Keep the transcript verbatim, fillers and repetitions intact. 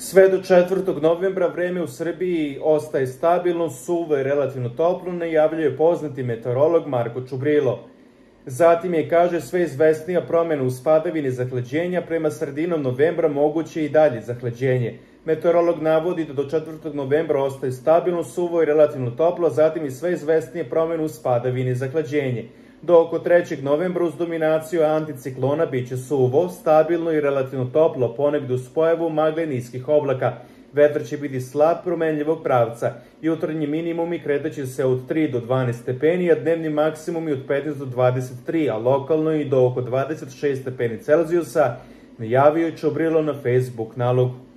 Sve do četvrtog novembra vreme u Srbiji ostaje stabilno, suvo i relativno toplo, najavljuje poznati meteorolog Marko Čubrilo. Zatim je, kaže, sve izvesnija promjena uz padavine zahlađenja, prema sredinom novembra moguće i dalje zahlađenje. Meteorolog navodi da do četvrtog novembra ostaje stabilno, suvo i relativno toplo, a zatim i sve izvesnije promjene uz padavine zahlađenje. Do oko trećeg novembra uz dominaciju anticiklona biće suvo, stabilno i relativno toplo, ponegde uz pojavu magle niskih oblaka. Vetar će biti slab, promenljivog pravca. Jutarnji minimumi kretaće se od tri do dvanaest stepeni, a dnevni maksimumi od petnaest do dvadeset tri, a lokalno i do oko dvadeset šest stepeni Celzijusa, najavio je Čubrilo na Facebook nalogu.